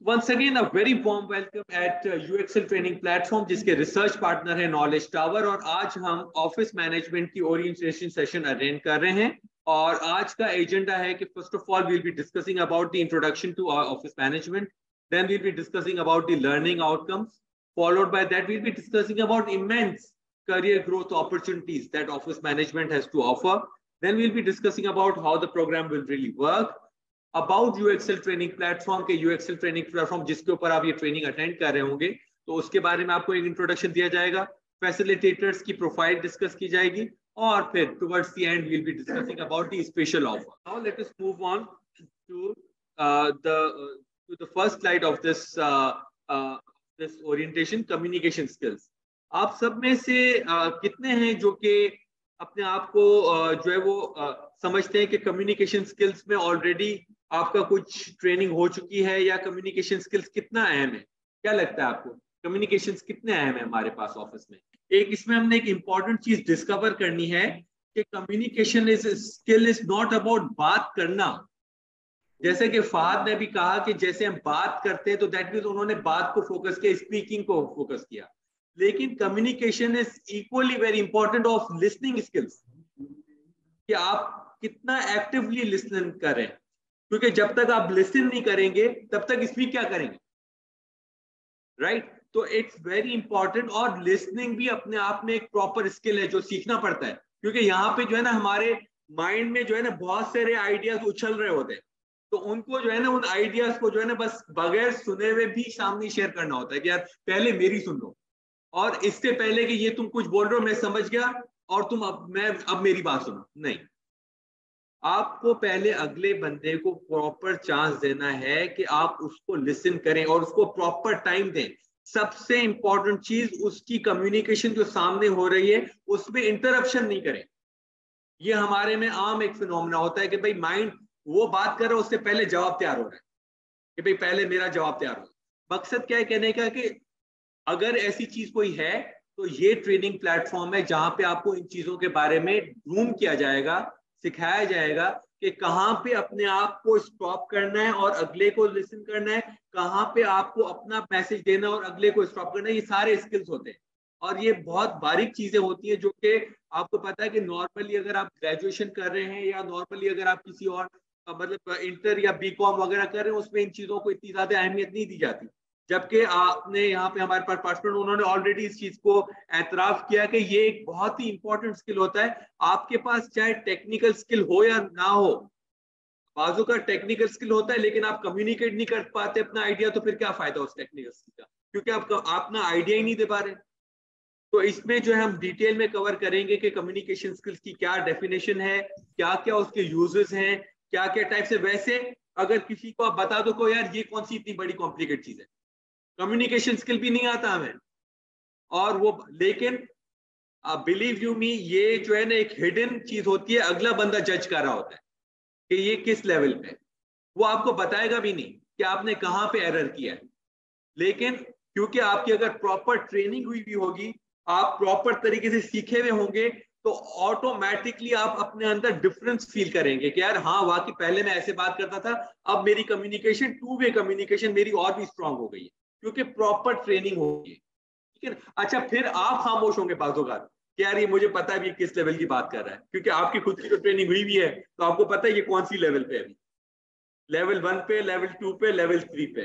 Once again, a very warm welcome at UXL training platform जिसके research partner है knowledge tower. और आज हम ऑफिस मैनेजमेंट की ओरिएंटेशन सेशन अरेंज कर रहे हैं। और आज का एजेंडा है कि first of all we'll be discussing about the introduction to office management, then we'll be discussing about the learning outcomes, followed by that we'll be discussing about immense career growth opportunities that office management has to offer. Then we'll be discussing about how the program will really work, about UXL training platform के UXL training platform जिसके ऊपर आप ये training attend कर रहे होंगे, तो उसके बारे में आपको एक इंट्रोडक्शन दिया जाएगा, फैसिलिटेटर्स की प्रोफाइल डिस्कस की जाएगी और फिर towards the end we will be discussing about the special offer. Now let us move on to the first slide of this orientation, communication skills. आप सब में से कितने हैं जो कि अपने आप को जो है वो समझते हैं कि कम्युनिकेशन स्किल्स में ऑलरेडी आपका कुछ ट्रेनिंग हो चुकी है, या कम्युनिकेशन स्किल्स कितना अहम है? क्या लगता है आपको, कम्युनिकेशन कितने अहम है हमारे पास ऑफिस में? एक इसमें हमने एक इंपॉर्टेंट चीज डिस्कवर करनी है कि communication is skill is not about बात करना। जैसे कि फहद ने भी कहा कि जैसे हम बात करते हैं तो दैट मीन्स उन्होंने बात को फोकस किया, स्पीकिंग को फोकस किया, लेकिन communication is equally very important of listening skills, कि आप कितना एक्टिवली लिसन करें, क्योंकि जब तक आप लिसन नहीं करेंगे तब तक स्पीक क्या करेंगे, राइट? तो इट्स वेरी इंपॉर्टेंट। और लिसनिंग भी अपने आप में एक प्रॉपर स्किल है जो सीखना पड़ता है, क्योंकि यहाँ पे जो है ना हमारे माइंड में जो है ना बहुत सारे आइडियाज उछल रहे होते हैं, तो उनको जो है ना उन आइडियाज को जो है ना बस बगैर सुने हुए भी सामने शेयर करना होता है कि यार पहले मेरी सुन लो, और इससे पहले कि ये तुम कुछ बोल रहे हो मैं समझ गया और तुम अब मेरी बात सुनो, नहीं। आपको पहले अगले बंदे को प्रॉपर चांस देना है कि आप उसको लिसन करें और उसको प्रॉपर टाइम दें। सबसे इंपॉर्टेंट चीज उसकी कम्युनिकेशन जो सामने हो रही है उसमें इंटरप्शन नहीं करें। ये हमारे में आम एक फिनोमेना होता है कि भाई माइंड वो बात कर रहा है उससे पहले जवाब तैयार हो रहा है कि भाई पहले मेरा जवाब तैयार हो। मकसद क्या है कहने का कि अगर ऐसी चीज कोई है तो ये ट्रेनिंग प्लेटफॉर्म है जहां पे आपको इन चीजों के बारे में ग्रूम किया जाएगा, सिखाया जाएगा कि कहाँ पे अपने आप को स्टॉप करना है और अगले को लिसन करना है, कहाँ पे आपको अपना मैसेज देना और अगले को स्टॉप करना है। ये सारे स्किल्स होते हैं और ये बहुत बारीक चीजें होती हैं जो कि आपको पता है कि नॉर्मली अगर आप ग्रेजुएशन कर रहे हैं या नॉर्मली अगर आप किसी और मतलब इंटर या बीकॉम वगैरह कर रहे हैं उसमें इन चीजों को इतनी ज्यादा अहमियत नहीं दी जाती। जबकि आपने यहाँ पे हमारे पास पार्टिसिपेंट उन्होंने ऑलरेडी इस चीज को एतराफ किया कि ये एक बहुत ही इंपॉर्टेंट स्किल होता है। आपके पास चाहे टेक्निकल स्किल हो या ना हो, बाजू का टेक्निकल स्किल होता है लेकिन आप कम्युनिकेट नहीं कर पाते अपना आइडिया, तो फिर क्या फायदा उस टेक्निकल स्किल का, क्योंकि आप अपना आइडिया ही नहीं दे पा रहे। तो इसमें जो है हम डिटेल में कवर करेंगे कि कम्युनिकेशन स्किल्स की क्या डेफिनेशन है, क्या क्या उसके यूजेस हैं, क्या क्या टाइप से। वैसे अगर किसी को आप बता दो को यार ये कौन सी इतनी बड़ी कॉम्प्लिकेट चीज है, कम्युनिकेशन स्किल भी नहीं आता हमें, और वो लेकिन बिलीव यू मी ये जो है ना एक हिडन चीज होती है, अगला बंदा जज कर रहा होता है कि ये किस लेवल पे, वो आपको बताएगा भी नहीं कि आपने कहाँ पे एरर किया है। लेकिन क्योंकि आपकी अगर प्रॉपर ट्रेनिंग हुई भी होगी, आप प्रॉपर तरीके से सीखे हुए होंगे, तो ऑटोमेटिकली आप अपने अंदर डिफरेंस फील करेंगे कि यार हाँ वाकई पहले मैं ऐसे बात करता था, अब मेरी कम्युनिकेशन टू वे कम्युनिकेशन मेरी और भी स्ट्रांग हो गई है क्योंकि प्रॉपर ट्रेनिंग होगी। ठीक है, अच्छा फिर आप खामोश होंगे बाज़-ओ-क़ात कि यार ये मुझे पता है भी किस लेवल की बात कर रहा है, क्योंकि आपकी खुद की तो ट्रेनिंग हुई भी है, तो आपको पता है ये कौन सी लेवल पे है, अभी लेवल 1 पे, लेवल 2 पे, लेवल 3 पे,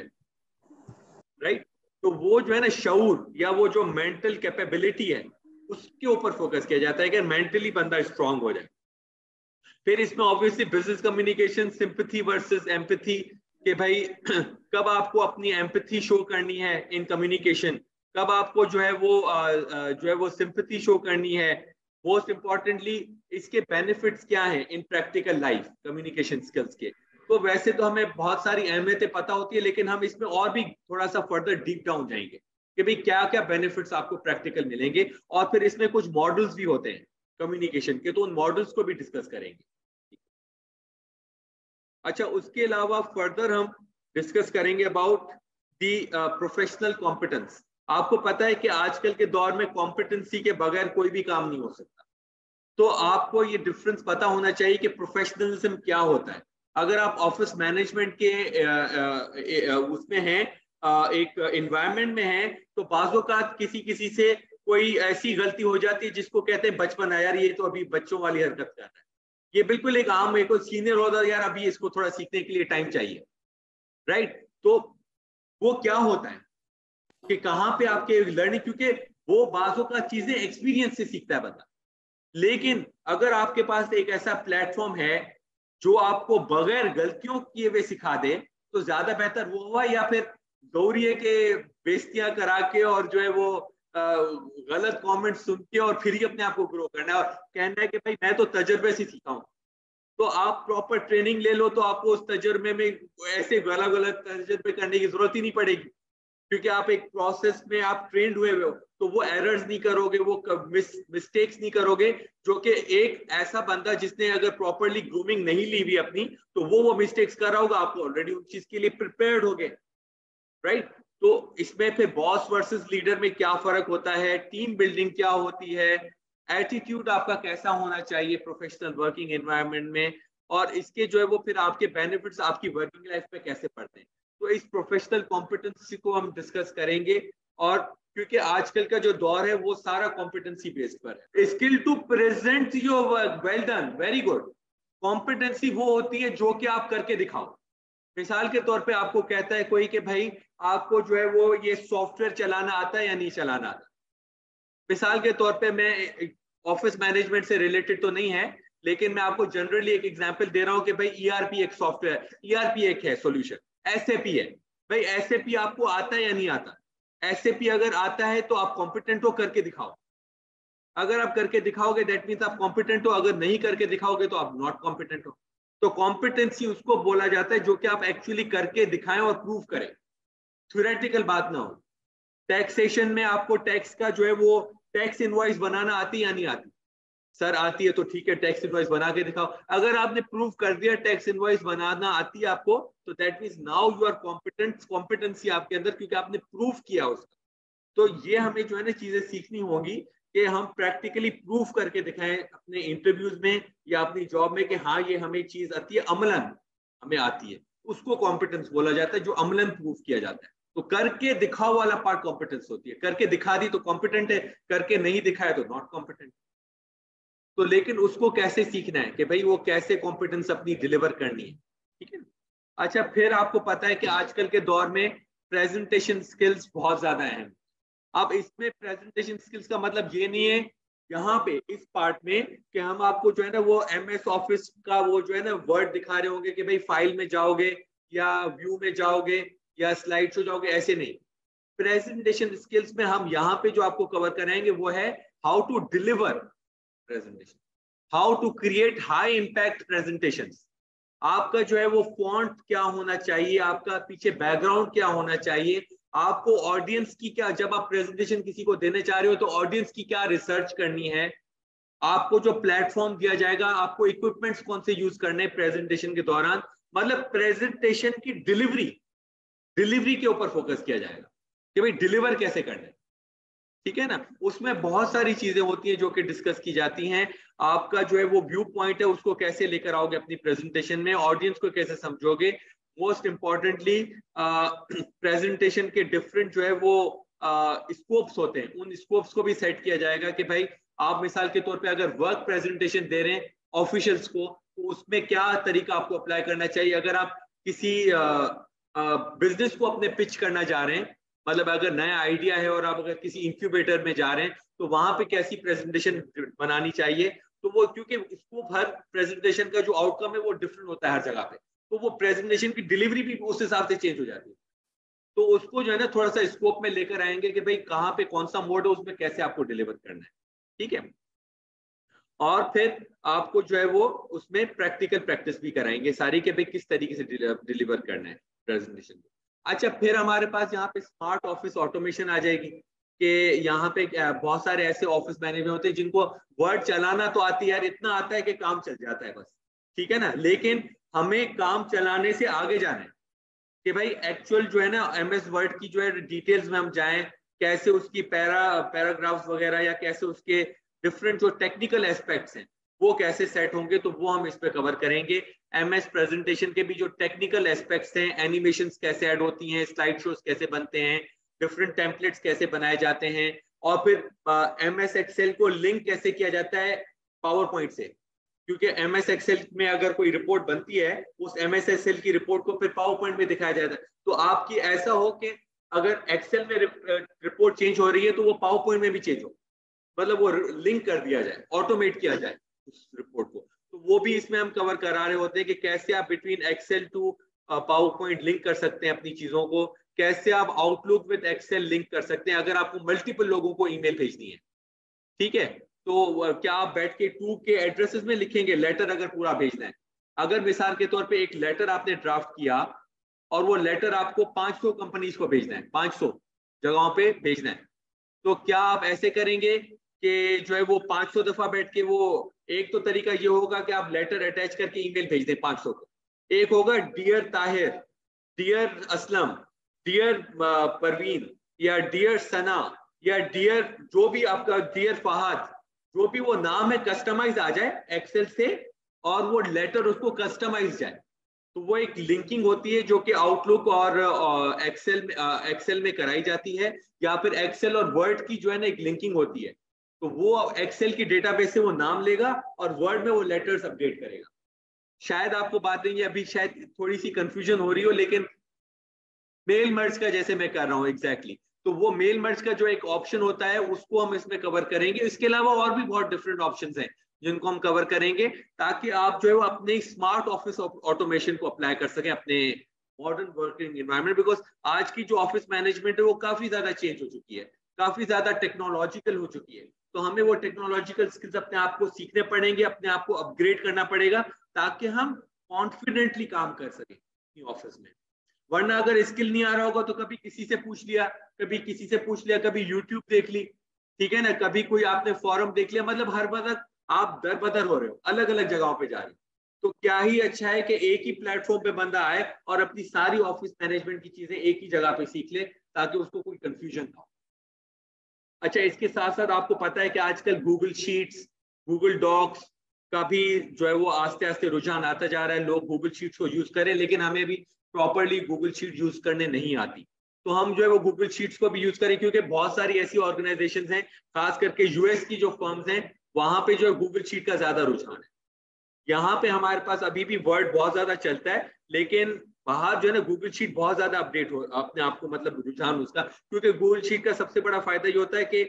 राइट? तो वो जो है ना शऊर या वो जो मेंटल कैपेबिलिटी है उसके ऊपर फोकस किया जाता है कि मेंटली बंदा स्ट्रांग हो जाए। फिर इसमें obviously business communication, sympathy versus empathy, कि भाई कब आपको अपनी एम्पैथी शो करनी है इन कम्युनिकेशन, कब आपको जो है वो सिंपैथी शो करनी है। मोस्ट इंपॉर्टेंटली इसके बेनिफिट्स क्या हैं in practical life communication skills के। तो वैसे तो हमें बहुत सारी अहमियतें पता होती है, लेकिन हम इसमें और भी थोड़ा सा फर्दर डीप डाउन जाएंगे कि भाई क्या क्या बेनिफिट्स आपको प्रैक्टिकल मिलेंगे, और फिर इसमें कुछ मॉडल्स भी होते हैं कम्युनिकेशन के, तो उन मॉडल्स को भी डिस्कस करेंगे। अच्छा, उसके अलावा फर्दर हम डिस्कस करेंगे अबाउट दी प्रोफेशनल कॉम्पिटेंस। आपको पता है कि आजकल के दौर में कॉम्पिटेंसी के बगैर कोई भी काम नहीं हो सकता, तो आपको ये डिफरेंस पता होना चाहिए कि प्रोफेशनलिज्म क्या होता है। अगर आप ऑफिस मैनेजमेंट के उसमें हैं, एक एनवायरनमेंट में हैं, तो बाजों का किसी से कोई ऐसी गलती हो जाती है जिसको कहते हैं बचपन है, यार ये तो अभी बच्चों वाली हरकत कर रहा है। ये बिल्कुल एक आम, एक सीनियर होता है, यार अभी इसको थोड़ा सीखने के लिए टाइम चाहिए, राइट। तो वो क्या होता है कि कहाँ पे आपके लर्निंग, क्योंकि वो बाजों का चीजें एक्सपीरियंस से सीखता है बंदा। लेकिन अगर आपके पास एक ऐसा प्लेटफॉर्म है जो आपको बगैर गलतियों किए हुए सिखा दे, तो ज्यादा बेहतर वो हुआ, या फिर जरूरी है कि बेइज्जतियां करा के और जो है वो गलत कमेंट सुन के और फिर ही अपने आप को ग्रो करना है और कहना है कि भाई मैं तो तजर्बे से सीखा हूं। तो आप प्रॉपर ट्रेनिंग ले लो तो आपको उस तजर्बे में ऐसे गलत गलत तजर्बे करने की जरूरत ही नहीं पड़ेगी, क्योंकि आप एक प्रोसेस में आप ट्रेंड हुए हो, तो वो एरर्स नहीं करोगे, वो मिस्टेक्स नहीं करोगे, जो कि एक ऐसा बंदा जिसने अगर प्रॉपरली ग्रूमिंग नहीं ली हुई अपनी, तो वो मिस्टेक्स कर रहा होगा, आपको ऑलरेडी उस चीज के लिए प्रिपेयर्ड हो गए, राइट। तो इसमें फिर बॉस वर्सेस लीडर में क्या फर्क होता है, टीम बिल्डिंग क्या होती है, एटीट्यूड आपका कैसा होना चाहिए प्रोफेशनल वर्किंग एनवायरनमेंट में, और इसके जो है वो फिर आपके बेनिफिट्स आपकी वर्किंग लाइफ पे कैसे पड़ते हैं। तो इस प्रोफेशनल कॉम्पिटेंसी को हम डिस्कस करेंगे, और क्योंकि आजकल का जो दौर है वो सारा कॉम्पिटेंसी बेस्ड पर है। Skill to present your work, well done, very good. Competency वो होती है जो कि आप करके दिखाओ। मिसाल के तौर पे आपको कहता है कोई कि भाई आपको जो है वो ये सॉफ्टवेयर चलाना आता है या नहीं चलाना आता। मिसाल के तौर पे, मैं ऑफिस मैनेजमेंट से रिलेटेड तो नहीं है, लेकिन मैं आपको जनरली एक एग्जांपल दे रहा हूं कि भाई ईआरपी एक सॉफ्टवेयर, ईआरपी एक है सॉल्यूशन, एसएपी है। भाई एसएपी आपको आता है या नहीं आता? एसएपी अगर आता है तो आप कॉम्पिटेंट हो, करके दिखाओ। अगर आप करके दिखाओगे दैट मीन्स आप कॉम्पिटेंट हो, अगर नहीं करके दिखाओगे तो आप नॉट कॉम्पिटेंट हो। तो कॉम्पिटेंसी उसको बोला जाता है जो कि आप एक्चुअली करके दिखाएं और प्रूव करें, थ्योरेटिकल बात ना हो। टैक्सेशन में आपको टैक्स का जो है वो टैक्स इनवॉइस बनाना आती है या नहीं आती? सर आती है, तो ठीक है टैक्स इनवॉइस बना के दिखाओ। अगर आपने प्रूव कर दिया टैक्स इनवॉइस बनाना आती है आपको, तो that means now you are competent, competency आपके अंदर, क्योंकि आपने प्रूव किया उसका। तो ये हमें जो है ना चीजें सीखनी होंगी कि हम प्रैक्टिकली प्रूव करके दिखाएं अपने इंटरव्यूज में या अपनी जॉब में कि हाँ ये हमें चीज आती है, अमलन हमें आती है। उसको कॉम्पिटेंस बोला जाता है जो अमलन प्रूव किया जाता है। तो करके दिखाओ वाला पार्ट कॉम्पिटेंस होती है। करके दिखा दी तो कॉम्पिटेंट है, करके नहीं दिखाया तो नॉट कॉम्पिटेंट। तो लेकिन उसको कैसे सीखना है कि भाई वो कैसे कॉम्पिटेंस अपनी डिलीवर करनी है, ठीक है। अच्छा, फिर आपको पता है कि आजकल के दौर में प्रेजेंटेशन स्किल्स बहुत ज्यादा अहम। अब इसमें प्रेजेंटेशन स्किल्स का मतलब ये नहीं है यहाँ पे इस पार्ट में कि हम आपको जो है ना वो एमएस ऑफिस का वो जो है ना वर्ड दिखा रहे होंगे कि भाई फाइल में जाओगे या व्यू में जाओगे या स्लाइड शो जाओगे, ऐसे नहीं। प्रेजेंटेशन स्किल्स में हम यहाँ पे जो आपको कवर कराएंगे वो है how to deliver presentation, how to create high impact presentations. आपका जो है वो फॉन्ट क्या होना चाहिए, आपका पीछे बैकग्राउंड क्या होना चाहिए, आपको ऑडियंस की क्या, जब आप प्रेजेंटेशन किसी को देने चाह रहे हो तो ऑडियंस की क्या रिसर्च करनी है, आपको जो प्लेटफॉर्म दिया जाएगा, आपको इक्विपमेंट्स कौन से यूज करने हैं प्रेजेंटेशन के दौरान। मतलब प्रेजेंटेशन की डिलीवरी, डिलीवरी के ऊपर फोकस किया जाएगा कि भाई डिलीवर कैसे करना है, ठीक है ना। उसमें बहुत सारी चीजें होती हैं जो कि डिस्कस की जाती हैं। आपका जो है वो व्यू पॉइंट है उसको कैसे लेकर आओगे अपनी प्रेजेंटेशन में, ऑडियंस को कैसे समझोगे। मोस्ट इंपॉर्टेंटली प्रेजेंटेशन के डिफरेंट जो है वो स्कोप्स होते हैं, उन स्कोप्स को भी सेट किया जाएगा कि भाई आप मिसाल के तौर पे अगर वर्क प्रेजेंटेशन दे रहे हैं ऑफिशियल्स को, तो उसमें क्या तरीका आपको अप्लाई करना चाहिए। अगर आप किसी बिजनेस को अपने पिच करना जा रहे हैं, मतलब अगर नया आइडिया है और आप अगर किसी इंक्यूबेटर में जा रहे हैं, तो वहां पे कैसी प्रेजेंटेशन बनानी चाहिए। तो वो क्योंकि स्कोप हर प्रेजेंटेशन का जो आउटकम है वो डिफरेंट होता है हर जगह पे, तो वो प्रेजेंटेशन की डिलीवरी भी उस हिसाब से चेंज हो जाती है। तो उसको जो है ना थोड़ा सा स्कोप में लेकर आएंगे कि भाई कहाँ पे कौन सा मोड है, उसमें कैसे आपको डिलीवर करना है, ठीक है। और फिर आपको जो है वो उसमें प्रैक्टिकल प्रैक्टिस भी कराएंगे सारी के भाई किस तरीके से डिलीवर करना है प्रेजेंटेशन। अच्छा, फिर हमारे पास यहाँ पे स्मार्ट ऑफिस ऑटोमेशन आ जाएगी कि यहाँ पे बहुत सारे ऐसे ऑफिस मैनेजर होते हैं जिनको वर्ड चलाना तो आती है यार, इतना आता है कि काम चल जाता है बस, ठीक है ना। लेकिन हमें काम चलाने से आगे जाना है कि भाई एक्चुअल जो है ना एमएस वर्ड की जो है डिटेल्स में हम जाएं, कैसे उसकी पैराग्राफ्स वगैरह या कैसे उसके डिफरेंट जो टेक्निकल एस्पेक्ट्स हैं वो कैसे सेट होंगे, तो वो हम इस पे कवर करेंगे। MS प्रेजेंटेशन के भी जो टेक्निकल एस्पेक्ट्स हैं, एनिमेशंस कैसे ऐड होती हैं, स्लाइड शोज कैसे बनते हैं, डिफरेंट टेम्पलेट्स कैसे बनाए जाते हैं, और फिर MS एक्सेल को लिंक कैसे किया जाता है पावर पॉइंट से, क्योंकि MS एक्सेल में अगर कोई रिपोर्ट बनती है, उस MS एक्सेल की रिपोर्ट को फिर पावर पॉइंट में दिखाया जाता है। तो आपकी ऐसा हो कि अगर एक्सेल में रिपोर्ट चेंज हो रही है तो वो पावर पॉइंट में भी चेंज हो, मतलब वो लिंक कर दिया जाए, ऑटोमेट किया जाए उस रिपोर्ट को। तो वो भी इसमें हम कवर करा रहे होते हैं कि कैसे आप between Excel to PowerPoint link कर सकते हैं अपनी चीजों को, कैसे आप आउटलुक विद एक्सेल लिंक कर सकते हैं अगर आपको मल्टीपल लोगों को ईमेल भेजनी है। ठीक है, तो क्या आप बैठ के 2 के एड्रेसेस में लिखेंगे लेटर अगर पूरा भेजना है? अगर मिसाल के तौर पे एक लेटर आपने ड्राफ्ट किया और वो लेटर आपको 500 कंपनीज को भेजना है, 500 जगहों पे भेजना है, तो क्या आप ऐसे करेंगे कि जो है वो 500 दफा बैठ के वो, एक तो तरीका ये होगा कि आप लेटर अटैच करके ईमेल भेज दें 500 को। एक होगा dear Tahir, dear Aslam, dear Parveen, या डियर सना, या डियर जो भी आपका, डियर फहद, जो भी वो नाम है कस्टमाइज आ जाए एक्सेल से, और वो लेटर उसको कस्टमाइज जाए। तो वो एक लिंकिंग होती है जो कि आउटलुक और एक्सेल में कराई जाती है, या फिर एक्सेल और वर्ड की जो है ना एक लिंकिंग होती है। तो वो एक्सेल की डेटाबेस से वो नाम लेगा और वर्ड में वो लेटर्स अपडेट करेगा। शायद आपको बात नहीं है, अभी शायद थोड़ी सी कंफ्यूजन हो रही हो, लेकिन मेल मर्ज का जैसे मैं कर रहा हूँ एग्जैक्टली, तो वो मेल मर्ज का जो एक ऑप्शन होता है उसको हम इसमें कवर करेंगे। इसके अलावा और भी बहुत डिफरेंट ऑप्शंस हैं जिनको हम कवर करेंगे, ताकि आप जो है वो अपने स्मार्ट ऑफिस ऑटोमेशन को अप्लाई कर सकें अपने मॉडर्न वर्किंग एनवायरनमेंट। बिकॉज आज की जो ऑफिस मैनेजमेंट है वो काफी ज्यादा चेंज हो चुकी है, काफी ज्यादा टेक्नोलॉजिकल हो चुकी है। तो हमें वो टेक्नोलॉजिकल स्किल्स अपने आप को सीखने पड़ेंगे, अपने आप को अपग्रेड करना पड़ेगा, ताकि हम कॉन्फिडेंटली काम कर सकें ऑफिस में। वरना अगर स्किल नहीं आ रहा होगा तो कभी किसी से पूछ लिया, कभी किसी से पूछ लिया, कभी यूट्यूब देख ली, ठीक है ना, कभी कोई आपने फॉरम देख लिया, मतलब हर बदल आप दर बदर हो रहे हो, अलग अलग जगहों पे जा रहे हो। तो क्या ही अच्छा है कि एक ही प्लेटफॉर्म पे बंदा आए और अपनी सारी ऑफिस मैनेजमेंट की चीजें एक ही जगह पे सीख ले, ताकि उसको कोई कंफ्यूजन ना हो। अच्छा, इसके साथ साथ आपको पता है कि आजकल गूगल शीट्स, गूगल डॉक्स का भी जो है वो आस्ते आस्ते रुझान आता जा रहा है, लोग गूगल शीट्स को यूज करें, लेकिन हमें भी प्रॉपरली गूगल शीट यूज करने नहीं आती। तो हम जो है वो गूगल शीट्स को भी यूज करें, क्योंकि बहुत सारी ऐसी ऑर्गेनाइजेशंस हैं, खास करके यूएस की जो फर्म्स हैं, वहां पे जो है गूगल शीट का ज्यादा रुझान है। यहाँ पे हमारे पास अभी भी वर्ड बहुत ज्यादा चलता है, लेकिन बाहर जो है ना गूगल शीट बहुत ज्यादा अपडेट हो अपने आप को, मतलब रुझान उसका, क्योंकि गूगल शीट का सबसे बड़ा फायदा ये होता है कि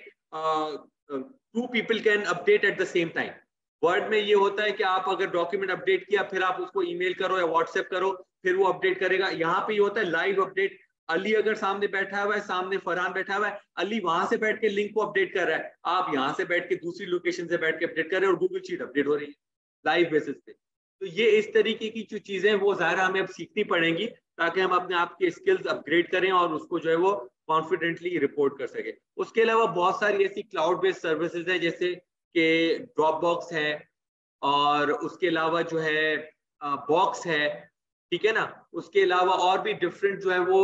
2 people can update at the same time. Word में ये होता है कि आप अगर डॉक्यूमेंट अपडेट किया, फिर आप उसको ईमेल करो या व्हाट्सएप करो, फिर वो अपडेट करेगा। यहाँ पे ये होता है लाइव अपडेट। अली अगर सामने बैठा हुआ है, सामने फरहान बैठा हुआ है, अली वहां से बैठ के लिंक को अपडेट कर रहा है, आप यहाँ से बैठ के दूसरी लोकेशन से बैठ के अपडेट कर रहे हैं, और गूगल शीट अपडेट हो रही है लाइव बेसिस पे। तो ये इस तरीके की जो चीजें वो ज़ाहिर हमें अब सीखनी पड़ेंगी, ताकि हम अपने आप के स्किल्स अपग्रेड करें और उसको जो है वो कॉन्फिडेंटली रिपोर्ट कर सके। उसके अलावा बहुत सारी ऐसी क्लाउड बेस्ड सर्विसेज हैं, जैसे कि ड्रॉप बॉक्स है, और उसके अलावा जो है बॉक्स है, ठीक है ना। उसके अलावा और भी डिफरेंट जो है वो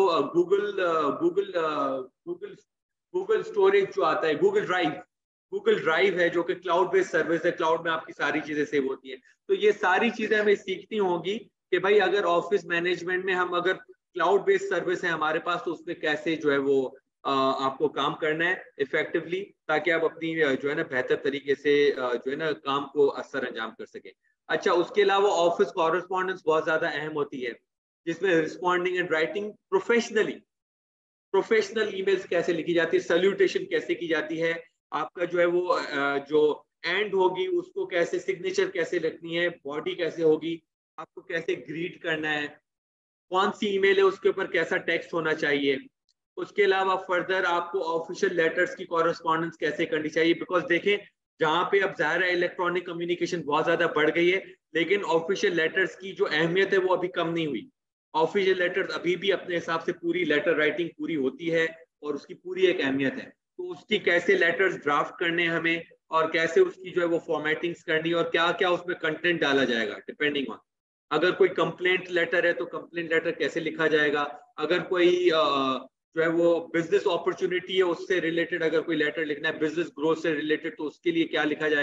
गूगल गूगल स्टोरेज जो आता है, गूगल ड्राइव है, जो कि क्लाउड बेस्ड सर्विस है, क्लाउड में आपकी सारी चीजें सेव होती है। तो ये सारी चीजें हमें सीखनी होंगी कि भाई अगर ऑफिस मैनेजमेंट में हम अगर क्लाउड बेस्ड सर्विस है हमारे पास, तो उसमें कैसे जो है वो आपको काम करना है इफेक्टिवली, ताकि आप अपनी जो है ना बेहतर तरीके से जो है ना काम को असर अंजाम कर सके। अच्छा, उसके अलावा ऑफिस कॉरेस्पॉन्डेंस बहुत ज्यादा अहम होती है, जिसमें responding and writing professional emails कैसे लिखी जाती है, सल्यूटेशन कैसे की जाती है, आपका जो है वो जो एंड होगी उसको कैसे, सिग्नेचर कैसे रखनी है, बॉडी कैसे होगी, आपको कैसे ग्रीट करना है, कौन सी ईमेल है उसके ऊपर कैसा टेक्स्ट होना चाहिए। उसके अलावा फर्दर आपको ऑफिशियल लेटर्स की कॉरेस्पॉन्डेंस कैसे करनी चाहिए, बिकॉज देखें जहाँ पे अब ज़ाहिर है इलेक्ट्रॉनिक कम्युनिकेशन बहुत ज़्यादा बढ़ गई है, लेकिन ऑफिशियल लेटर्स की जो अहमियत है वो अभी कम नहीं हुई। ऑफिशियल लेटर्स अभी भी अपने हिसाब से पूरी लेटर राइटिंग पूरी होती है, और उसकी पूरी एक अहमियत है। तो उसकी कैसे लेटर्स ड्राफ्ट करने हमें, और कैसे उसकी जो है वो फॉर्मेटिंग्स करनी है, और क्या क्या उसमें कंटेंट डाला जाएगा डिपेंडिंग ऑन। अगर कोई कंप्लेंट लेटर है तो कंप्लेंट लेटर कैसे लिखा जाएगा, अगर कोई जो है वो बिजनेस अपॉर्चुनिटी है उससे रिलेटेड अगर कोई लेटर लिखना है, बिजनेस ग्रोथ से रिलेटेड, तो उसके लिए क्या लिखा जाएगा।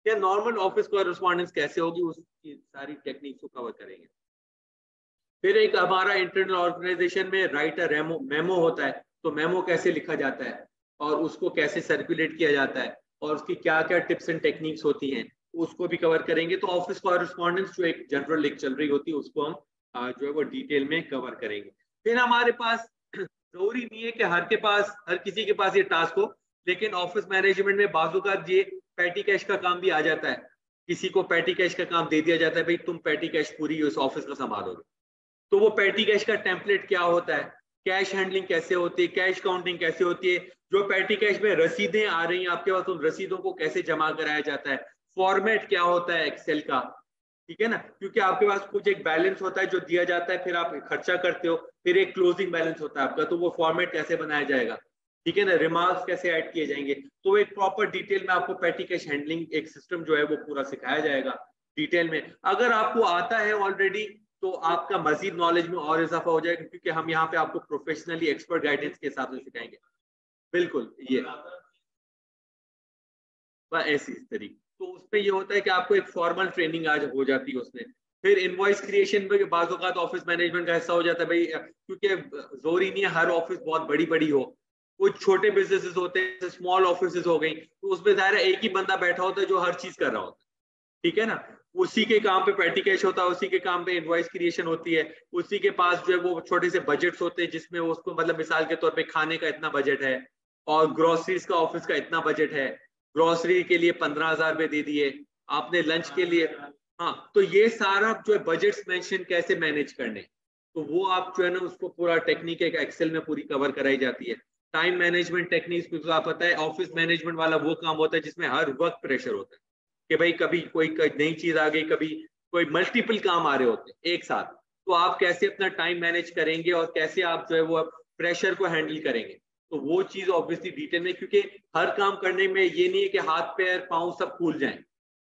या नॉर्मल ऑफिस कॉरेस्पॉन्डेंस कैसे होगी, उसकी सारी टेक्निक्स को कवर करेंगे। फिर एक हमारा इंटरनल ऑर्गेनाइजेशन में राइट अ मेमो होता है, तो मेमो कैसे लिखा जाता है और उसको कैसे सर्कुलेट किया जाता है और उसकी क्या क्या टिप्स एंड टेक्निक्स होती हैं, उसको भी कवर करेंगे। तो ऑफिस कॉरेस्पॉन्डेंस जो एक जनरल लिंक चल रही होती है उसको हम जो है वो डिटेल में कवर करेंगे। फिर हमारे पास जरूरी नहीं है कि हर किसी के पास ये टास्क हो, लेकिन ऑफिस मैनेजमेंट में बाजूकात ये पैटी कैश का काम भी आ जाता है। किसी को पैटी कैश का काम दे दिया जाता है, भाई तुम पैटी कैश पूरी उस ऑफिस का संभालोगे। तो वो पैटी कैश का टेम्पलेट क्या होता है, कैश हैंडलिंग कैसे होती है, कैश काउंटिंग कैसे होती है, जो पैटी कैश में रसीदें आ रही हैं आपके पास, उन रसीदों को कैसे जमा कराया जाता है, फॉर्मेट क्या होता है एक्सेल का, ठीक है ना, क्योंकि आपके पास कुछ एक बैलेंस होता है जो दिया जाता है, फिर आप खर्चा करते हो, फिर एक क्लोजिंग बैलेंस होता है आपका, तो वो फॉर्मेट कैसे बनाया जाएगा, ठीक है ना, रिमार्क्स कैसे ऐड किए जाएंगे। तो एक प्रॉपर डिटेल में आपको पैटी कैश हैंडलिंग एक सिस्टम जो है वो पूरा सिखाया जाएगा डिटेल में। अगर आपको आता है ऑलरेडी तो आपका मजीद नॉलेज में और इजाफा हो जाएगा, क्योंकि हम यहाँ पे आपको प्रोफेशनली एक्सपर्ट गाइडेंस के हिसाब से सिखाएंगे। बिल्कुल ये ऐसी इस तरीके, तो उसमें ये होता है कि आपको एक फॉर्मल ट्रेनिंग आज हो जाती है उसमें। फिर इनवॉइस क्रिएशन में बाज़ औक़ात ऑफिस मैनेजमेंट का हिस्सा हो जाता है भाई, क्योंकि जरूरी नहीं है हर ऑफिस बहुत बड़ी बड़ी हो, कुछ छोटे बिजनेसेस होते हैं, स्मॉल ऑफिस हो गई, तो उसमें ज़ाहिर एक ही बंदा बैठा होता है जो हर चीज कर रहा होता है, ठीक है ना, उसी के काम पे पैटी कैश होता है, उसी के काम पे इनवॉइस क्रिएशन होती है, उसी के पास जो है वो छोटे से बजट्स होते हैं जिसमें उसको मतलब मिसाल के तौर पे खाने का इतना बजट है और ग्रोसरीज का ऑफिस का इतना बजट है, ग्रोसरी के लिए 15,000 रुपए दे दिए आपने, लंच के लिए, हाँ, तो ये सारा जो है बजट्स मेंशन कैसे मैनेज करने, तो वो आप जो है ना उसको पूरा टेक्निक एक एक्सेल में पूरी कवर कराई जाती है। टाइम मैनेजमेंट टेक्निक्स भी आपको पता है, ऑफिस मैनेजमेंट वाला वो काम होता है जिसमें हर वक्त प्रेशर होता है कि भाई कभी कोई नई चीज आ गई, कभी कोई मल्टीपल काम आ रहे होते हैं एक साथ, तो आप कैसे अपना टाइम मैनेज करेंगे और कैसे आप जो है वो प्रेशर को हैंडल करेंगे, तो वो चीज ऑब्वियसली डिटेल में, क्योंकि हर काम करने में ये नहीं है कि हाथ पैर पांव सब खुल जाएं,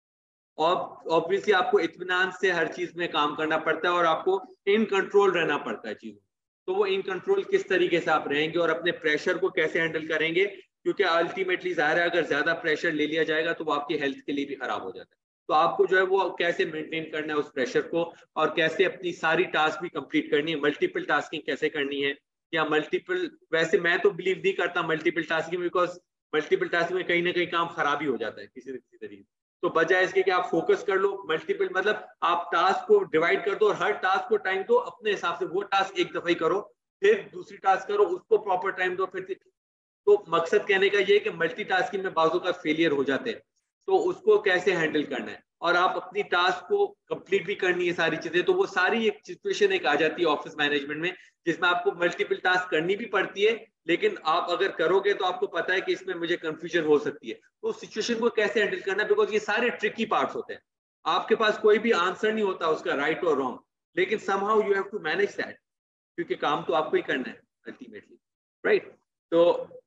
और ऑब्वियसली आपको इत्मीनान से हर चीज में काम करना पड़ता है और आपको इन कंट्रोल रहना पड़ता है चीजों, तो वो इन कंट्रोल किस तरीके से आप रहेंगे और अपने प्रेशर को कैसे हैंडल करेंगे, क्योंकि अल्टीमेटली जाहिर है अगर ज्यादा प्रेशर ले लिया जाएगा तो वो आपकी हेल्थ के लिए भी खराब हो जाता है। तो आपको जो है वो कैसे मेंटेन करना है उस प्रेशर को, और कैसे अपनी सारी टास्क भी कंप्लीट करनी है, मल्टीपल टास्किंग कैसे करनी है, या मल्टीपल, वैसे मैं तो बिलीव नहीं करता multiple tasking, because multiple tasking में कहीं ना कहीं काम खराब ही हो जाता है किसी न किसी तरीके। तो बजाय इसके कि आप फोकस कर लो, मल्टीपल मतलब आप टास्क को डिवाइड कर दो और हर टास्क को टाइम दो अपने हिसाब से, वो टास्क एक दफा ही करो, फिर दूसरी टास्क करो उसको प्रॉपर टाइम दो, फिर तो मकसद कहने का ये है कि मल्टीटास्किंग में बाजू का फेलियर हो जाते हैं, तो उसको कैसे हैंडल करना है और आप अपनी टास्क को कंप्लीट भी करनी है सारी चीजें, तो वो सारी एक सिचुएशन एक आ जाती है ऑफिस मैनेजमेंट में जिसमें आपको मल्टीपल टास्क करनी भी पड़ती है, लेकिन आप अगर करोगे तो आपको पता है कि इसमें मुझे कंफ्यूजन हो सकती है, तो सिचुएशन को कैसे हैंडल करना है, बिकॉज ये सारे ट्रिकी पार्ट्स होते हैं, आपके पास कोई भी आंसर नहीं होता उसका राइट और रॉन्ग, लेकिन somehow you have to manage that, क्योंकि काम तो आपको ही करना है अल्टीमेटली, राइट। तो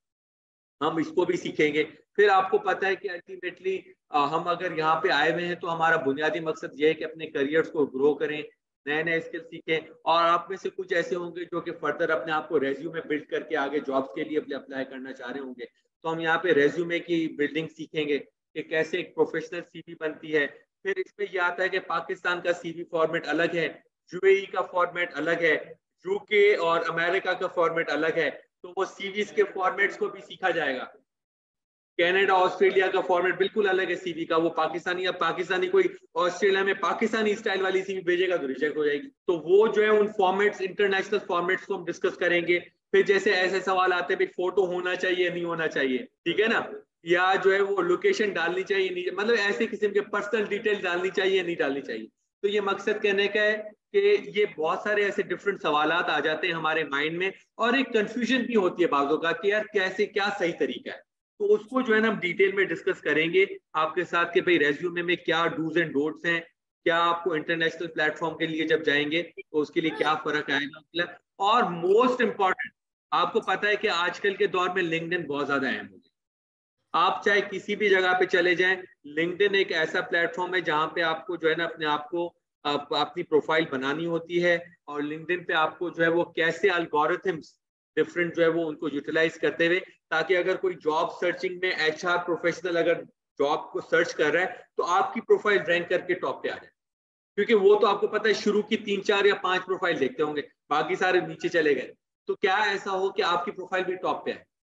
हम इसको भी सीखेंगे। फिर आपको पता है कि अल्टीमेटली हम अगर यहाँ पे आए हुए हैं तो हमारा बुनियादी मकसद ये है कि अपने करियर्स को ग्रो करें, नए नए स्किल सीखें, और आप में से कुछ ऐसे होंगे जो कि फर्दर अपने आप को रेज्यूमे बिल्ड करके आगे जॉब्स के लिए अप्लाई करना चाह रहे होंगे, तो हम यहाँ पे रेज्यूमे की बिल्डिंग सीखेंगे कि कैसे एक प्रोफेशनल सीवी बनती है। फिर इसमें यह आता है कि पाकिस्तान का सीवी फॉर्मेट अलग है, यूएई का फॉर्मेट अलग है, यूके और अमेरिका का फॉर्मेट अलग है, तो वो सीवीज के फॉर्मेट्स को भी सीखा जाएगा। कनाडा ऑस्ट्रेलिया का फॉर्मेट बिल्कुल अलग है सीवी का, वो पाकिस्तानी, अब पाकिस्तानी कोई ऑस्ट्रेलिया में पाकिस्तानी स्टाइल वाली सीवी भेजेगा तो रिजेक्ट हो जाएगी, तो वो जो है उन फॉर्मेट्स, इंटरनेशनल फॉर्मेट्स को हम डिस्कस करेंगे। फिर जैसे ऐसे सवाल आते हैं, फोटो होना चाहिए नहीं होना चाहिए, ठीक है ना, या जो है वो लोकेशन डालनी चाहिए नहीं, मतलब ऐसे किस्म के पर्सनल डिटेल डालनी चाहिए नहीं डालनी चाहिए। तो ये मकसद कहने का है कि ये बहुत सारे ऐसे डिफरेंट सवालात आ जाते हैं हमारे माइंड में, और एक कंफ्यूजन भी होती है बाजों का कि यार कैसे क्या सही तरीका है, तो उसको जो है ना हम डिटेल में डिस्कस करेंगे आपके साथ कि भाई रेज्यूमे में क्या डूज एंड डोंट्स हैं, क्या आपको इंटरनेशनल प्लेटफॉर्म के लिए जब जाएंगे तो उसके लिए क्या फर्क आएगा, और मोस्ट इंपॉर्टेंट आपको पता है कि आजकल के दौर में लिंक्डइन बहुत ज्यादा अहम हो गया। आप चाहे किसी भी जगह पे चले जाएं, लिंक्डइन एक ऐसा प्लेटफॉर्म है जहां पे आपको जो है ना अपने आप को अपनी प्रोफाइल बनानी होती है, और लिंक्डइन पे आपको जो है वो कैसे अल्गोरिथम्स डिफरेंट जो है वो उनको यूटिलाइज करते हुए, ताकि अगर कोई जॉब सर्चिंग में एचआर प्रोफेशनल अगर जॉब को सर्च कर रहा है तो आपकी प्रोफाइल रैंक करके टॉप पे आ जाए, क्योंकि वो तो आपको पता है शुरू की 3, 4 या 5 प्रोफाइल देखते होंगे, बाकी सारे नीचे चले गए। तो क्या ऐसा हो कि आपकी प्रोफाइल भी टॉप पे आए?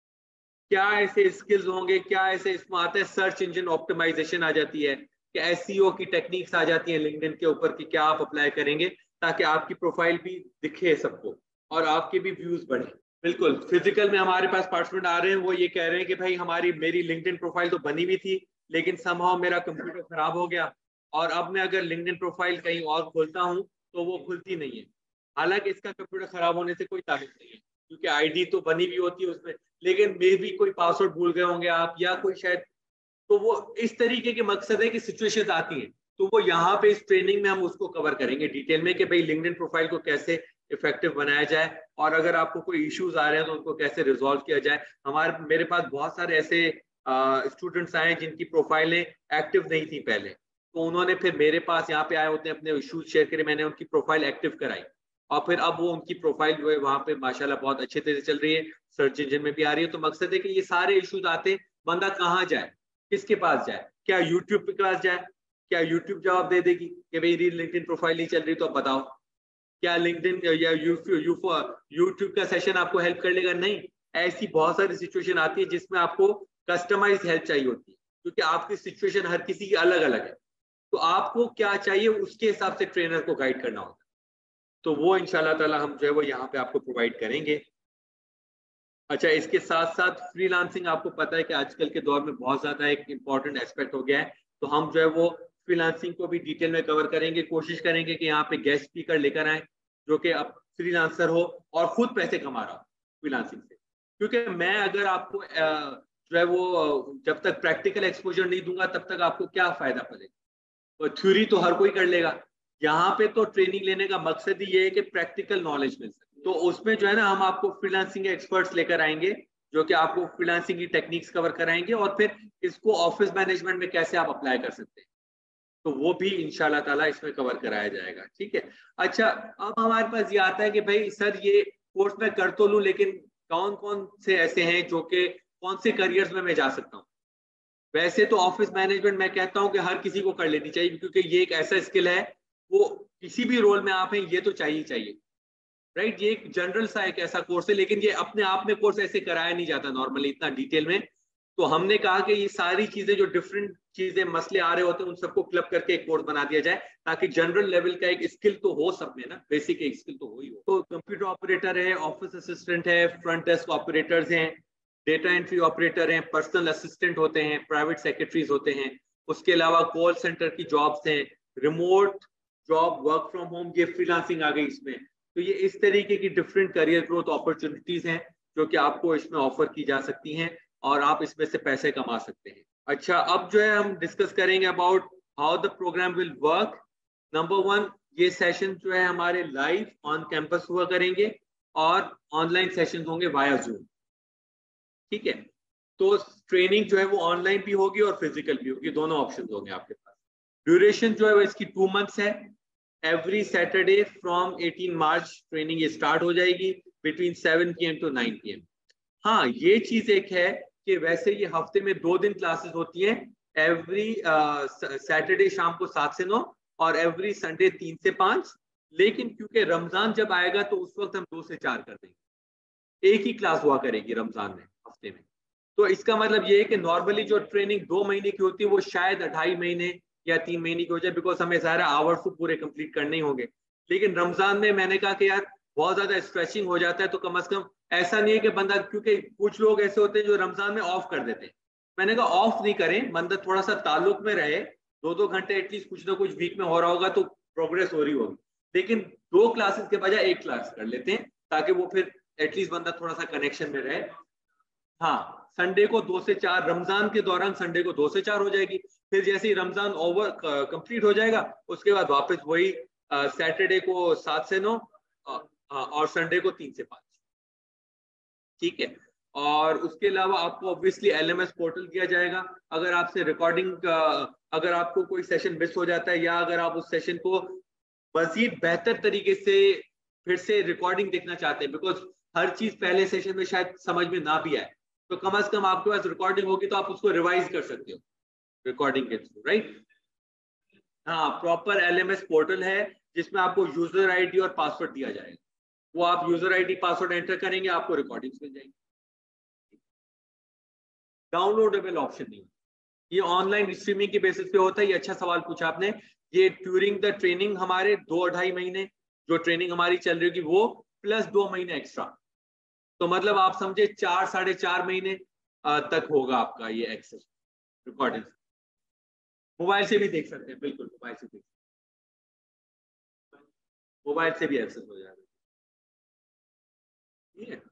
क्या ऐसे स्किल्स होंगे, क्या ऐसे इसमें आता है सर्च इंजन ऑप्टिमाइजेशन आ जाती है, कि एसईओ की टेक्निक्स आ जाती हैं लिंक्डइन के ऊपर कि क्या आप अप्लाई करेंगे ताकि आपकी प्रोफाइल भी दिखे सबको और आपके भी व्यूज बढ़े। बिल्कुल, फिजिकल में हमारे पास पार्टिसिपेंट आ रहे हैं, वो ये कह रहे हैं कि भाई मेरी लिंक्डइन प्रोफाइल तो बनी हुई थी, लेकिन समहाउ मेरा कंप्यूटर खराब हो गया और अब मैं अगर लिंक्डइन प्रोफाइल कहीं और खोलता हूँ तो वो खुलती नहीं है। हालांकि इसका कंप्यूटर खराब होने से कोई ताल्लुक नहीं है, क्योंकि आईडी तो बनी हुई होती है उसमें, लेकिन मे भी कोई पासवर्ड भूल गए होंगे आप या कोई शायद, तो वो इस तरीके के मकसद है कि सिचुएशंस आती हैं, तो वो यहाँ पे इस ट्रेनिंग में हम उसको कवर करेंगे डिटेल में कि भाई लिंक्डइन प्रोफाइल को कैसे इफेक्टिव बनाया जाए और अगर आपको कोई इश्यूज आ रहे हैं तो उनको कैसे रिजॉल्व किया जाए। मेरे पास बहुत सारे ऐसे स्टूडेंट्स आए जिनकी प्रोफाइलें एक्टिव नहीं थी पहले, तो उन्होंने फिर मेरे पास यहाँ पे आए होते हैं, अपने इश्यूज शेयर करे, मैंने उनकी प्रोफाइल एक्टिव कराई और फिर अब वो उनकी प्रोफाइल जो है वहाँ पे माशाल्लाह बहुत अच्छे तरह से चल रही है, सर्च इंजन में भी आ रही है। तो मकसद है कि ये सारे इश्यूज आते, बंदा कहाँ जाए, किसके पास जाए? क्या यूट्यूब के पास जाए? क्या यूट्यूब जवाब दे देगी कि भाई लिंक्डइन प्रोफाइल नहीं चल रही तो अब बताओ? क्या लिंक्डइन या यूट्यूब का सेशन आपको हेल्प कर लेगा? नहीं। ऐसी बहुत सारी सिचुएशन आती है जिसमें आपको कस्टमाइज हेल्प चाहिए होती है, क्योंकि आपकी सिचुएशन हर किसी की अलग अलग है, तो आपको क्या चाहिए उसके हिसाब से ट्रेनर को गाइड करना होता है। तो वो इंशाल्लाह ताला हम जो है वो यहाँ पे आपको प्रोवाइड करेंगे। अच्छा, इसके साथ साथ फ्रीलांसिंग, आपको पता है कि आजकल के दौर में बहुत ज्यादा एक इम्पॉर्टेंट एस्पेक्ट हो गया है, तो हम जो है वो फ्रीलांसिंग को भी डिटेल में कवर करेंगे। कोशिश करेंगे कि यहाँ पे गेस्ट स्पीकर लेकर आए जो कि अब फ्रीलांसर हो और खुद पैसे कमा रहा हो फ्रीलांसिंग से, क्योंकि मैं अगर आपको जो है वो जब तक प्रैक्टिकल एक्सपोजर नहीं दूंगा तब तक आपको क्या फायदा पड़ेगा। तो थ्योरी तो हर कोई कर लेगा, यहाँ पे तो ट्रेनिंग लेने का मकसद ही ये है कि प्रैक्टिकल नॉलेज मिल सके। तो उसमें जो है ना हम आपको फ्रीलांसिंग एक्सपर्ट्स लेकर आएंगे जो कि आपको फ्रीलांसिंग की टेक्निक्स कवर कराएंगे और फिर इसको ऑफिस मैनेजमेंट में कैसे आप अप्लाई कर सकते हैं, तो वो भी इंशाल्लाह ताला इसमें कवर कराया जाएगा। ठीक है। अच्छा, अब हमारे पास ये आता है कि भाई सर ये कोर्स मैं कर तो लूँ, लेकिन कौन कौन से ऐसे हैं जो कि कौन से करियर्स में मैं जा सकता हूँ? वैसे तो ऑफिस मैनेजमेंट मैं कहता हूँ कि हर किसी को कर लेनी चाहिए, क्योंकि ये एक ऐसा स्किल है, वो किसी भी रोल में आप हैं ये तो चाहिए चाहिए, राइट। ये एक जनरल सा एक ऐसा कोर्स है, लेकिन ये अपने आप में कोर्स ऐसे कराया नहीं जाता नॉर्मली इतना डिटेल में। तो हमने कहा कि ये सारी चीजें जो डिफरेंट चीजें मसले आ रहे होते हैं उन सबको क्लब करके एक कोर्स बना दिया जाए, ताकि जनरल लेवल का एक स्किल तो हो सब में ना, बेसिक एक स्किल तो हो ही हो। तो कंप्यूटर ऑपरेटर है, ऑफिस असिस्टेंट है, फ्रंट डेस्क ऑपरेटर्स हैं, डेटा एंट्री ऑपरेटर हैं, पर्सनल असिस्टेंट होते हैं, प्राइवेट सेक्रेटरीज होते हैं, उसके अलावा कॉल सेंटर की जॉब्स हैं, remote job, work from home, ये फ्रीलांसिंग आ गई इसमें। तो ये इस तरीके की डिफरेंट करियर ग्रोथ अपॉर्चुनिटीज हैं जो कि आपको इसमें ऑफर की जा सकती हैं और आप इसमें से पैसे कमा सकते हैं। अच्छा, अब जो है हम डिस्कस करेंगे about how the programme will work. Number 1, ये सेशन जो है हमारे लाइव ऑन कैंपस हुआ करेंगे और ऑनलाइन सेशन होंगे वाया जूम। ठीक है। तो ट्रेनिंग जो है वो ऑनलाइन भी होगी और फिजिकल भी होगी, दोनों ऑप्शन होंगे आपके पास। ड्यूरेशन जो है वो इसकी 2 मंथ्स है। Every Saturday from 18 March training ये स्टार्ट हो जाएगी बिटवीन 7 PM to 9 PM। हाँ, ये चीज एक है कि वैसे ये हफ्ते में 2 दिन क्लासेस होती हैं, एवरी सैटरडे शाम को 7 से 9 और एवरी संडे 3 से 5। लेकिन क्योंकि रमजान जब आएगा तो उस वक्त हम 2 से 4 कर देंगे, एक ही क्लास हुआ करेगी रमजान में हफ्ते में। तो इसका मतलब ये है कि नॉर्मली जो ट्रेनिंग 2 महीने की होती है वो शायद 2.5 महीने या 3 महीने की हो जाए, बिकॉज हमें सारे आवर्स तो पूरे कंप्लीट करने ही होंगे। लेकिन रमजान में मैंने कहा कि यार बहुत ज्यादा स्ट्रेचिंग हो जाता है, तो कम से कम ऐसा नहीं है कि बंदा, क्योंकि कुछ लोग ऐसे होते हैं जो रमजान में ऑफ कर देते हैं। मैंने कहा ऑफ नहीं करें, बंदा थोड़ा सा ताल्लुक में रहे, 2-2 घंटे एटलीस्ट कुछ ना कुछ वीक में हो रहा होगा तो प्रोग्रेस हो रही होगी। लेकिन 2 क्लासेस के बजाय 1 क्लास कर लेते हैं ताकि वो फिर एटलीस्ट बंदा थोड़ा सा कनेक्शन में रहे। हाँ, संडे को 2 से 4, रमजान के दौरान संडे को 2 से 4 हो जाएगी। फिर जैसे ही रमजान ओवर कंप्लीट हो जाएगा उसके बाद वापस वही सैटरडे को 7 से 9 और संडे को 3 से 5। ठीक है। और उसके अलावा आपको ऑब्वियसली LMS पोर्टल किया जाएगा। अगर आपसे रिकॉर्डिंग अगर आपको कोई सेशन मिस हो जाता है या अगर आप उस सेशन को मजीद बेहतर तरीके से फिर से रिकॉर्डिंग देखना चाहते हैं, बिकॉज हर चीज पहले सेशन में शायद समझ में ना भी आए, तो कम से कम आपके पास रिकॉर्डिंग होगी तो आप उसको रिवाइज कर सकते हो। रिकॉर्डिंग के थ्रू, राइट। हाँ, प्रॉपर LMS पोर्टल है जिसमें आपको यूजर आईडी और पासवर्ड दिया जाएगा। वो आप यूजर आईडी पासवर्ड एंटर करेंगे, आपको रिकॉर्डिंग्स मिल जाएंगी। डाउनलोडेबल ऑप्शन नहीं, ये ऑनलाइन स्ट्रीमिंग के बेसिस पे होता है। ये अच्छा सवाल पूछा आपने। ये ड्यूरिंग द ट्रेनिंग हमारे 2-2.5 महीने जो ट्रेनिंग हमारी चल रही होगी वो प्लस 2 महीने एक्स्ट्रा, तो मतलब आप समझे 4-4.5 महीने तक होगा आपका ये एक्सेस रिकॉर्डिंग। मोबाइल से भी देख सकते हैं, बिल्कुल मोबाइल से देख, मोबाइल से भी एक्सेस हो जाएगा। ठीक है,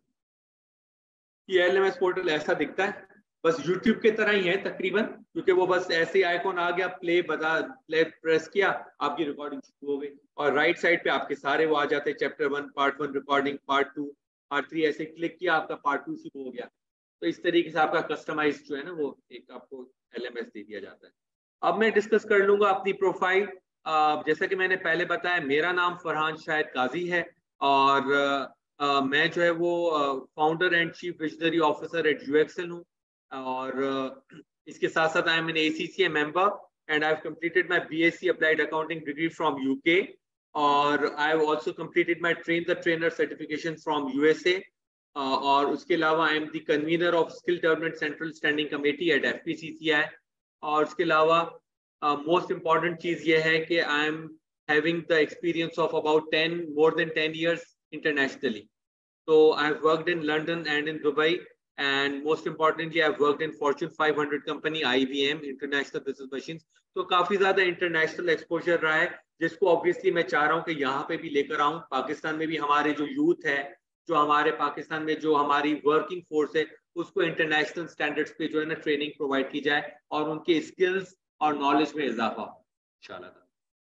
ये LMS पोर्टल ऐसा दिखता है, बस YouTube के तरह ही है तकरीबन, क्योंकि वो बस ऐसे आइकॉन आ गया, प्ले प्रेस किया, आपकी रिकॉर्डिंग शुरू हो गई, और राइट साइड पे आपके सारे वो आ जाते हैं, chapter 1 part 1 recording, part 2 part 3, ऐसे क्लिक किया आपका पार्ट 2 शुरू हो गया। तो इस तरीके से आपका कस्टमाइज जो है ना वो एक आपको LMS दे दिया जाता है। अब मैं डिस्कस कर लूंगा अपनी प्रोफाइल। जैसा कि मैंने पहले बताया, मेरा नाम फरहान शाहिद काजी है, और मैं जो है वो founder and chief visionary officer at UXL हूँ, और इसके साथ साथ I am an ACCA member and I have completed my BSc applied accounting degree from UK, और I have also completed my train the trainer certification from USA, और उसके अलावा I am the convener of skill development central standing committee at FPCCI, और उसके अलावा most important चीज ये है कि I am having the experience of about 10 years internationally. So I've worked in London and in Dubai, and most importantly I've worked in Fortune 500 company IBM International Business Machines. तो काफी ज्यादा international exposure रहा है, जिसको obviously मैं चाह रहा हूँ कि यहाँ पे भी लेकर आऊँ। पाकिस्तान में भी हमारे जो यूथ है, जो हमारे पाकिस्तान में जो हमारी वर्किंग फोर्स है, उसको इंटरनेशनल स्टैंडर्ड्स पे जो है ना ट्रेनिंग प्रोवाइड की जाए, और उनके स्किल्स और नॉलेज में इजाफा हो इंशाल्लाह।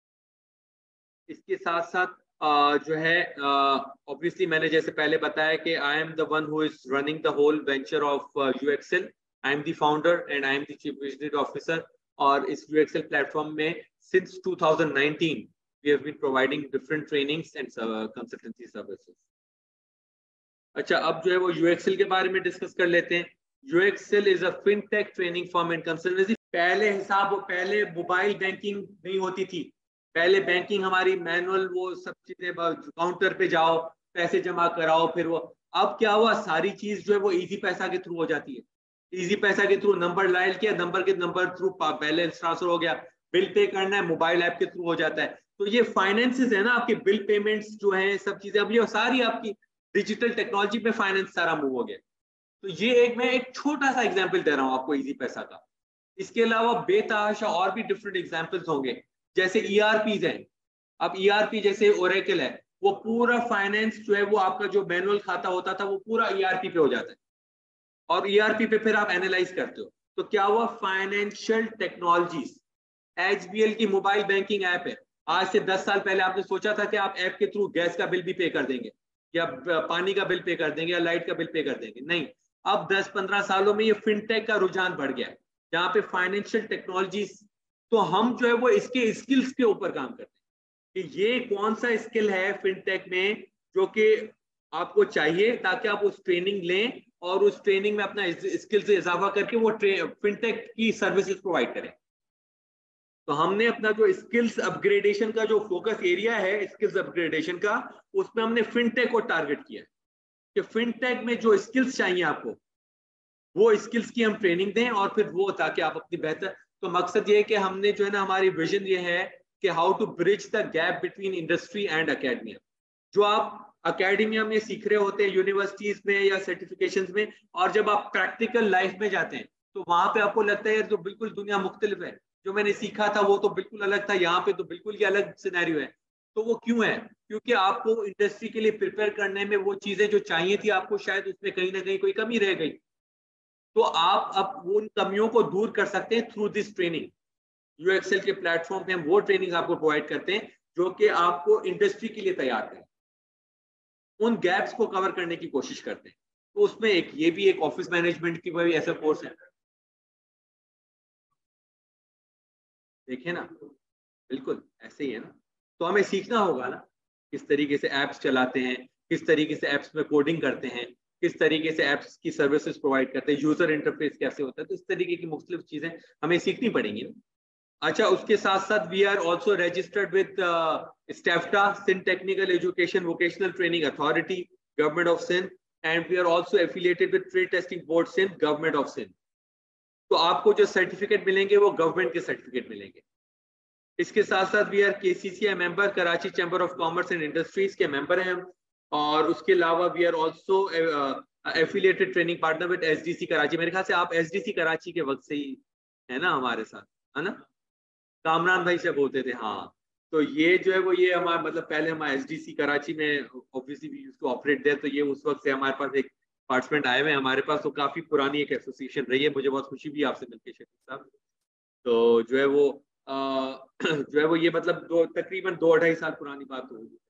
इसके साथ साथ जो है ऑब्वियसली मैंने जैसे पहले बताया कि I am the one who is running the whole venture of UXL। I am the founder and I am the chief visionary officer, और इस UXL प्लेटफॉर्म में since 2019 we have been providing different trainings and consultancy services. अच्छा, अब जो है वो UXL के बारे में डिस्कस कर लेते हैं। UXL is a fintech training firm and consultancy. पहले मोबाइल बैंकिंग नहीं होती थी, पहले बैंकिंग हमारी मैनुअल, वो सब चीजें काउंटर पे जाओ, पैसे जमा कराओ, फिर वो, अब क्या हुआ, सारी चीज जो है वो इजी पैसा के थ्रू हो जाती है। इजी पैसा के थ्रू नंबर डायल किया, नंबर थ्रू बैलेंस ट्रांसफर हो गया, बिल पे करना है मोबाइल ऐप के थ्रू हो जाता है। तो ये फाइनेंसेस है ना, आपके बिल पेमेंट्स जो है, सब चीजें अब ये सारी आपकी डिजिटल टेक्नोलॉजी पे फाइनेंस सारा मूव हो गया। तो ये मैं एक छोटा सा एग्जाम्पल दे रहा हूँ आपको इजी पैसा का। इसके अलावा बेतहाशा और भी डिफरेंट एग्जाम्पल्स होंगे, जैसे ERPs हैं। अब ERP जैसे ओरेकल है, वो पूरा फाइनेंस जो है वो आपका जो मैनुअल खाता होता था वो पूरा ERP पे हो जाता है, और ERP पे फिर आप एनालाइज करते हो। तो क्या हुआ, फाइनेंशियल टेक्नोलॉजीज, HBL की मोबाइल बैंकिंग ऐप है। आज से 10 साल पहले आपने सोचा था कि आप ऐप के थ्रू गैस का बिल भी पे कर देंगे, या पानी का बिल पे कर देंगे, या लाइट का बिल पे कर देंगे? नहीं। अब 10-15 सालों में ये फिनटेक का रुझान बढ़ गया, जहाँ पे फाइनेंशियल टेक्नोलॉजीज, तो हम जो है वो इसके स्किल्स के ऊपर काम करते हैं कि ये कौन सा स्किल है फिनटेक में जो कि आपको चाहिए, ताकि आप उस ट्रेनिंग लें और उस ट्रेनिंग में अपना स्किल से इजाफा करके वो फिनटेक की सर्विसेज प्रोवाइड करें। तो हमने अपना जो स्किल्स अपग्रेडेशन का जो फोकस एरिया है, स्किल्स अपग्रेडेशन का, उसमें हमने फिनटेक को टारगेट किया कि फिनटेक में जो स्किल्स चाहिए आपको, वो स्किल्स की हम ट्रेनिंग दें, और फिर वो ताकि आप अपनी बेहतर, तो मकसद ये है कि हमने जो है ना, हमारी विजन ये है कि how to bridge the gap between industry and academia. जो आप अकेडमिया में सीख रहे होते हैं, यूनिवर्सिटीज में या सर्टिफिकेशंस में, और जब आप प्रैक्टिकल लाइफ में जाते हैं तो वहां पे आपको लगता है यार, तो बिल्कुल दुनिया मुख्तलिफ है, जो मैंने सीखा था वो तो बिल्कुल अलग था, यहाँ पे तो बिल्कुल ही अलग सिनेरियो है। तो वो क्यों है? क्योंकि आपको इंडस्ट्री के लिए प्रिपेयर करने में वो चीजें जो चाहिए थी आपको, शायद उसमें कहीं ना कहीं कोई कमी रह गई। तो आप अब उन कमियों को दूर कर सकते हैं थ्रू दिस ट्रेनिंग। UXL के प्लेटफॉर्म पे हम वो ट्रेनिंग आपको प्रोवाइड करते हैं जो कि आपको इंडस्ट्री के लिए तैयार करें, उन गैप्स को कवर करने की कोशिश करते हैं। तो उसमें ये भी एक ऑफिस मैनेजमेंट की भी ऐसा कोर्स है, देखिए ना, बिल्कुल ऐसे ही है ना। तो हमें सीखना होगा ना किस तरीके से एप्स चलाते हैं, किस तरीके से एप्स में कोडिंग करते हैं, किस तरीके से एप्स की सर्विसेज प्रोवाइड करते हैं, यूजर इंटरफेस कैसे होता है, तो इस तरीके की मुख्तलिफ चीजें हमें सीखनी पड़ेंगी। अच्छा, उसके साथ साथ we are also registered with STEVTA, Sindh technical education vocational training authority, government of Sindh, and we are also affiliated with trade testing board Sindh, government of Sindh. तो आपको जो सर्टिफिकेट मिलेंगे वो गवर्नमेंट के सर्टिफिकेट मिलेंगे। इसके साथ साथ we are KCCI member, Karachi chamber of commerce and industries के मेंबर हैं हम, और उसके अलावा we are also affiliated training partner with SDC Karachi. मेरे ख्याल से आप SDC कराची के वक्त से ही है ना हमारे साथ, है ना? कामरान भाई से बोलते थे, हाँ। तो ये जो है वो ये हमारा मतलब पहले हमारे SDC कराची में obviously we used to operate there, तो ये उस वक्त से हमारे पास एक पार्टिसिपेंट आए हुए हैं हमारे पास, तो काफी पुरानी एक एसोसिएशन रही है। मुझे बहुत खुशी भी आपसे मिलकर शकील साहब। तो जो है वो जो है वो ये मतलब तकरीबन 2-2.5 साल पुरानी बात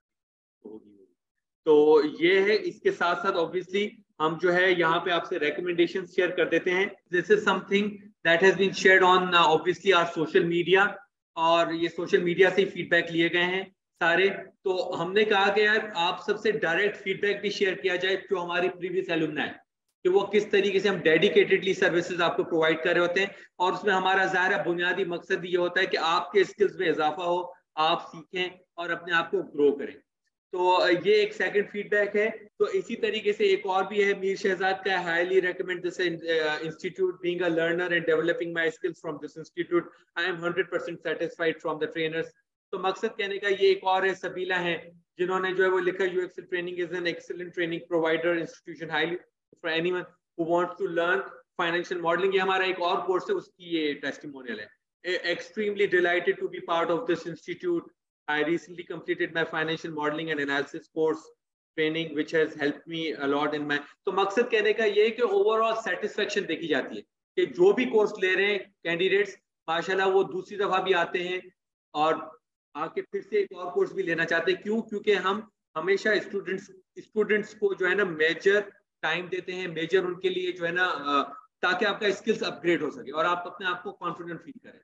होगी। तो ये है। इसके साथ साथ ऑब्वियसली हम जो है यहाँ पे आपसे रिकमेंडेशन शेयर कर देते हैं। This is something that has been shared on obviously our social media, और ये सोशल मीडिया से ही फीडबैक लिए गए हैं सारे। तो हमने कहा कि यार आप सबसे डायरेक्ट फीडबैक भी शेयर किया जाए जो हमारी प्रीवियस एलुमनाई है, कि वो किस तरीके से हम डेडिकेटेडली सर्विसेज आपको प्रोवाइड कर रहे होते हैं, और उसमें हमारा ज़ाहिर बुनियादी मकसद ये होता है कि आपके स्किल्स में इजाफा हो, आप सीखें और अपने आप को ग्रो करें। तो ये एक सेकंड फीडबैक है। तो इसी तरीके से एक और भी है मीर शहजाद का, highly recommend this institute, being a learner and developing my skills from this institute, I am 100% satisfied from the trainers. तो मकसद कहने का ये एक और है, सबीला है जिन्होंने जो है वो लिखा, UXL training is an excellent training provider institution highly for anyone who wants to learn financial modelling. ये हमारा एक और कोर्स है, उसकी ये टेस्टिमोनियल है। Extremely delighted to be part of this institute. I recently completed my financial modeling and analysis course training, which has helped me a lot in my. तो मकसद कहने का ये है कि ओवरऑल सेटिस्फेक्शन देखी जाती है कि जो भी कोर्स ले रहे हैं कैंडिडेट्स, माशाल्लाह वो दूसरी दफा भी आते हैं और आके फिर से एक और कोर्स भी लेना चाहते हैं। क्यों? क्योंकि हम हमेशा स्टूडेंट्स को जो है ना मेजर टाइम देते हैं, मेजर उनके लिए जो है ना ताकि आपका स्किल्स अपग्रेड हो सके और आप अपने आप को कॉन्फिडेंट फील करें।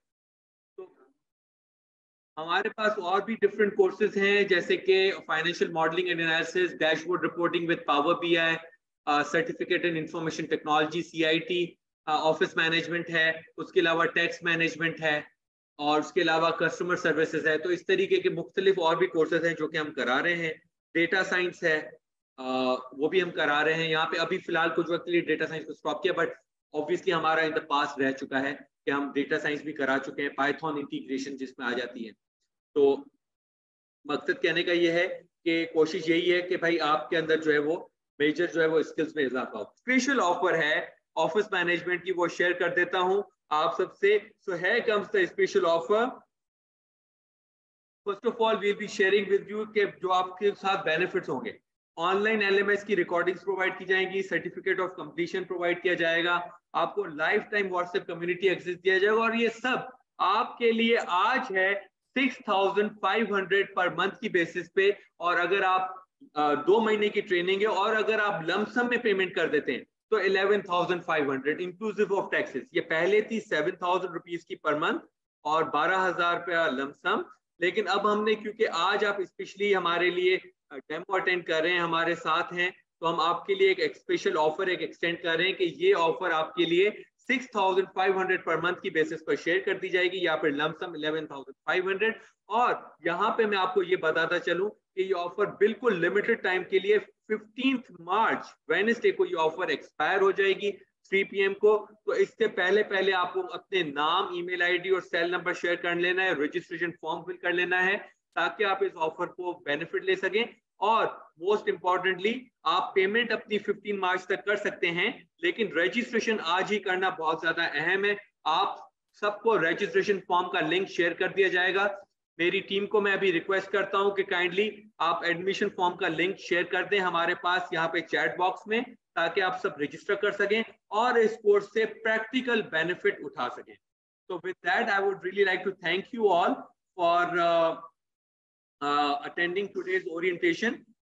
हमारे पास और भी डिफरेंट कोर्सेज हैं, जैसे कि financial modelling and analysis, dashboard reporting with power BI, certificate in information technology CIT, office management है, उसके अलावा टैक्स मैनेजमेंट है, और उसके अलावा कस्टमर सर्विसेज है। तो इस तरीके के मुख्तलिफ और भी कोर्सेज हैं जो कि हम करा रहे हैं। डेटा साइंस है, वो भी हम करा रहे हैं यहाँ पे। अभी फिलहाल कुछ वक्त के लिए डेटा साइंस को स्टॉप किया, बट ऑब्वियसली हमारा इन द पास्ट रह चुका है कि हम डेटा साइंस भी करा चुके हैं, पाइथन इंटीग्रेशन जिसमें आ जाती है। तो मकसद कहने का ये है कि कोशिश यही है कि भाई आपके अंदर जो है वो मेजर जो है वो स्किल्स में इजाफा हो। स्पेशल ऑफर है ऑफिस मैनेजमेंट की, वो शेयर कर देता हूं आप सबसे। So here comes the special offer. First of all we will be sharing with you कि जो आपके साथ बेनिफिट्स होंगे। ऑनलाइन LMS की रिकॉर्डिंग्स प्रोवाइड की जाएंगी, सर्टिफिकेट ऑफ कंप्लीशन प्रोवाइड किया जाएगा, आपको lifetime WhatsApp community access दिया जाएगा, और ये सब आपके लिए आज है 6,500 पर मंथ की बेसिस पे। और अगर आप 2 महीने की ट्रेनिंग है और अगर आप लमसम में पेमेंट कर देते हैं तो 11,500 इंक्लूसिव ऑफ टैक्सेस। ये पहले थी 7,000 रुपीज की पर मंथ और 12,000 रुपया लमसम, लेकिन अब हमने क्योंकि आज आप स्पेशली हमारे लिए डेमो अटेंड कर रहे हैं, हमारे साथ हैं, तो हम आपके लिए एक स्पेशल ऑफर एक एक्सटेंड कर रहे हैं कि ये ऑफर आपके लिए 6,500 पर मंथ की बेसिस पर शेयर कर दी जाएगी, या फिर लमसम 11,500। और यहाँ पे मैं आपको ये बताता चलूं कि ये ऑफर बिल्कुल लिमिटेड टाइम के लिए 15 मार्च वेडनेसडे को ये ऑफर एक्सपायर हो जाएगी 3 PM को। तो इससे पहले आपको अपने नाम, ईमेल ID और सेल नंबर शेयर कर लेना है, रजिस्ट्रेशन फॉर्म फिल कर लेना है, ताकि आप इस ऑफर को बेनिफिट ले सकें। और मोस्ट इंपॉर्टेंटली आप पेमेंट अपनी 15 मार्च तक कर सकते हैं, लेकिन रजिस्ट्रेशन आज ही करना बहुत ज्यादा अहम है। आप सबको रजिस्ट्रेशन फॉर्म का लिंक शेयर कर दिया जाएगा। मेरी टीम को मैं अभी रिक्वेस्ट करता हूं कि काइंडली आप एडमिशन फॉर्म का लिंक शेयर कर दें हमारे पास यहाँ पे चैट बॉक्स में, ताकि आप सब रजिस्टर कर सकें और इस कोर्स से प्रैक्टिकल बेनिफिट उठा सकें। तो with that I would really like to thank you all for attending today's orientation,